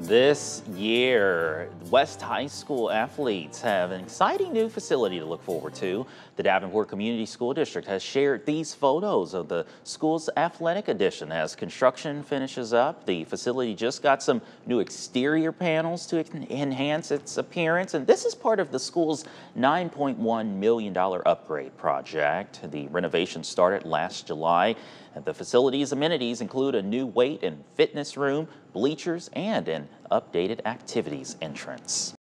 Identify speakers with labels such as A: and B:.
A: This year, West High School athletes have an exciting new facility to look forward to. The Davenport Community School District has shared these photos of the school's athletic addition as construction finishes up. The facility just got some new exterior panels to enhance its appearance, and this is part of the school's $9.1 million upgrade project. The renovation started last July. The facility's amenities include a new weight and fitness room, bleachers, and an updated activities entrance.